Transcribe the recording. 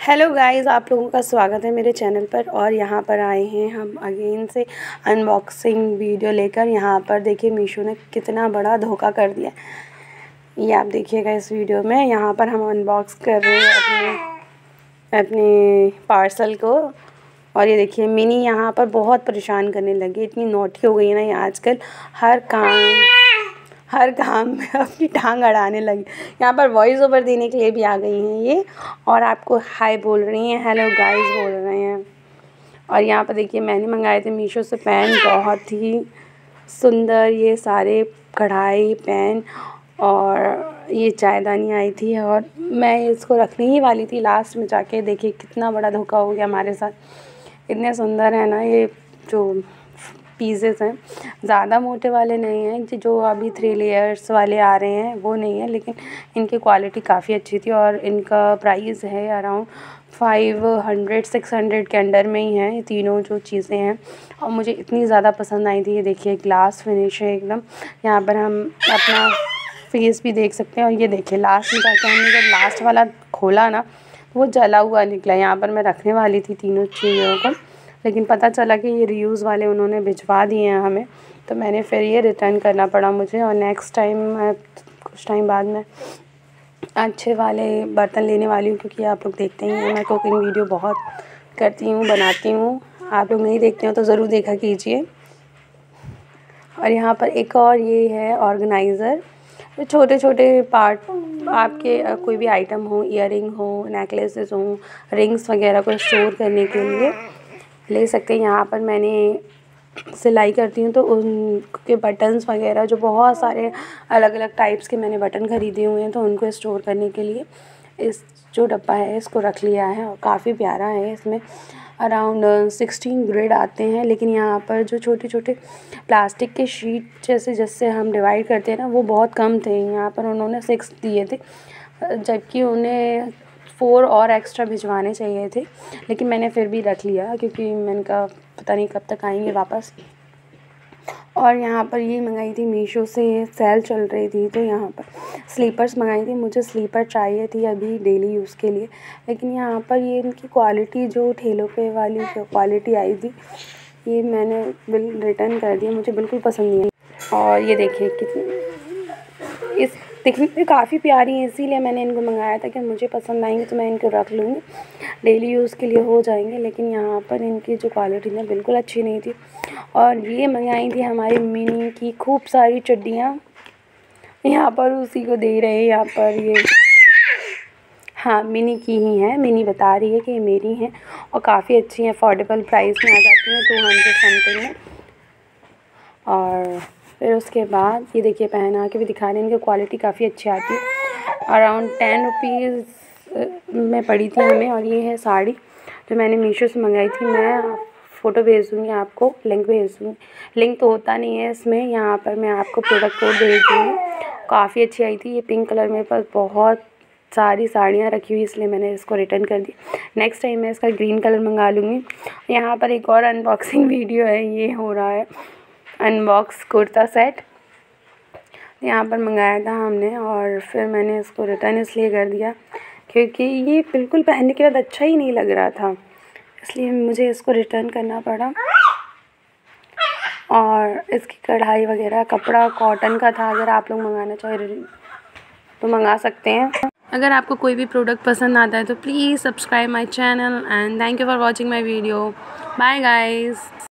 Hello guys, आप लोगों का स्वागत है मेरे चैनल पर। और यहाँ पर आए हैं हम अगेन से अनबॉक्सिंग वीडियो लेकर। यहाँ पर देखिए मीशो ने कितना बड़ा धोखा कर दिया, ये आप देखिएगा इस वीडियो में। यहाँ पर हम अनबॉक्स कर रहे हैं अपने पार्सल को। और ये देखिए मिनी यहाँ पर बहुत परेशान करने लगी, इतनी नॉटी हो गई है ना ये आजकल। हर काम में अपनी टांग अड़ाने लगी। यहाँ पर वॉइस ओवर देने के लिए भी आ गई हैं ये, और आपको हाय बोल रही हैं, हेलो गाइस बोल रहे हैं। और यहाँ पर देखिए मैंने मंगाए थे मीशो से पेन, बहुत ही सुंदर ये सारे कढ़ाई पेन, और ये चायदानी आई थी। और मैं इसको रखने ही वाली थी, लास्ट में जाके देखिए कितना बड़ा धोखा हो गया हमारे साथ। इतने सुंदर है ना ये जो पीसेस हैं, ज़्यादा मोटे वाले नहीं हैं, जो अभी 3 लेयर्स वाले आ रहे हैं वो नहीं है, लेकिन इनकी क्वालिटी काफ़ी अच्छी थी। और इनका प्राइस है अराउंड 500-600 के अंडर में ही है ये तीनों जो चीज़ें हैं। और मुझे इतनी ज़्यादा पसंद आई थी। ये देखिए ग्लास फिनिश है एकदम। यहाँ पर हम अपना फेस भी देख सकते हैं। और ये देखिए लास्ट में जाके हमने जब लास्ट वाला खोला ना, वो जला हुआ निकला। यहाँ पर मैं रखने वाली थी तीनों चीज़ों को, लेकिन पता चला कि ये रीयूज़ वाले उन्होंने भिजवा दिए हैं हमें, तो मैंने फिर ये रिटर्न करना पड़ा मुझे। और नेक्स्ट टाइम कुछ टाइम बाद मैं अच्छे वाले बर्तन लेने वाली हूँ, क्योंकि आप लोग देखते ही हैं मैं कुकिंग वीडियो बहुत करती हूँ, बनाती हूँ। आप लोग नहीं देखते हो तो ज़रूर देखा कीजिए। और यहाँ पर एक और ये है ऑर्गेनाइज़र, छोटे छोटे पार्ट आपके कोई भी आइटम हो, ईयरिंग हो, नेकलेसेस हो, रिंग्स वगैरह को स्टोर करने के लिए ले सकते हैं। यहाँ पर मैंने सिलाई करती हूँ तो उनके बटन्स वगैरह, जो बहुत सारे अलग अलग टाइप्स के मैंने बटन ख़रीदे हुए हैं, तो उनको स्टोर करने के लिए इस जो डब्बा है इसको रख लिया है। और काफ़ी प्यारा है। इसमें अराउंड 16 ग्रिड आते हैं, लेकिन यहाँ पर जो छोटे छोटे प्लास्टिक के शीट जिससे हम डिवाइड करते हैं ना, वो बहुत कम थे। यहाँ पर उन्होंने 6 दिए थे, जबकि उन्हें 4 और एक्स्ट्रा भिजवाने चाहिए थे, लेकिन मैंने फिर भी रख लिया, क्योंकि मैंने कहा पता नहीं कब तक आएंगे वापस। और यहाँ पर ये मंगाई थी मीशो से, सेल चल रही थी, तो यहाँ पर स्लीपर्स मंगाई थी। मुझे स्लीपर चाहिए थी अभी डेली यूज़ के लिए, लेकिन यहाँ पर ये इनकी क्वालिटी जो ठेलों पे वाली जो क्वालिटी आई थी, ये मैंने रिटर्न कर दिया, मुझे बिल्कुल पसंद नहीं आई। और ये देखिए कितनी इस दिखने में काफ़ी प्यारी है, इसीलिए मैंने इनको मंगाया था कि मुझे पसंद आएंगे तो मैं इनको रख लूँगी, डेली यूज़ के लिए हो जाएंगे। लेकिन यहाँ पर इनकी जो क्वालिटी ना बिल्कुल अच्छी नहीं थी। और ये मंगाई थी हमारी मिनी की खूब सारी चड्डियाँ, यहाँ पर उसी को दे रहे हैं। यहाँ पर ये हाँ मिनी की ही हैं, मिनी बता रही है कि ये मेरी हैं, और काफ़ी अच्छी हैं, अफोर्डेबल प्राइस में आ जाती हैं, 200 समथिंग में। और फिर उसके बाद ये देखिए पहना के भी दिखा रहे हैं, इनकी क्वालिटी काफ़ी अच्छी आती है। अराउंड 10 रुपीज़ में पड़ी थी हमें। और ये है साड़ी जो मैंने मीशो से मंगाई थी, मैं फ़ोटो भेज दूँगी आपको, लिंक भेज दूँगी। लिंक तो होता नहीं है इसमें, यहाँ पर मैं आपको प्रोडक्ट कोड भेज दूँगी। काफ़ी अच्छी आई थी। ये पिंक कलर मेरे पास बहुत सारी साड़ियाँ रखी हुई, इसलिए मैंने इसको रिटर्न कर दिया। नेक्स्ट टाइम मैं इसका ग्रीन कलर मंगा लूँगी। यहाँ पर एक और अनबॉक्सिंग वीडियो है, ये हो रहा है अनबॉक्स कुर्ता सेट, यहाँ पर मंगाया था हमने, और फिर मैंने इसको रिटर्न इसलिए कर दिया क्योंकि ये बिल्कुल पहनने के बाद अच्छा ही नहीं लग रहा था, इसलिए मुझे इसको रिटर्न करना पड़ा। और इसकी कढ़ाई वगैरह कपड़ा कॉटन का था, अगर आप लोग मंगाना चाहे तो मंगा सकते हैं। अगर आपको कोई भी प्रोडक्ट पसंद आता है तो please subscribe my channel, and thank you for watching my video. Bye guys.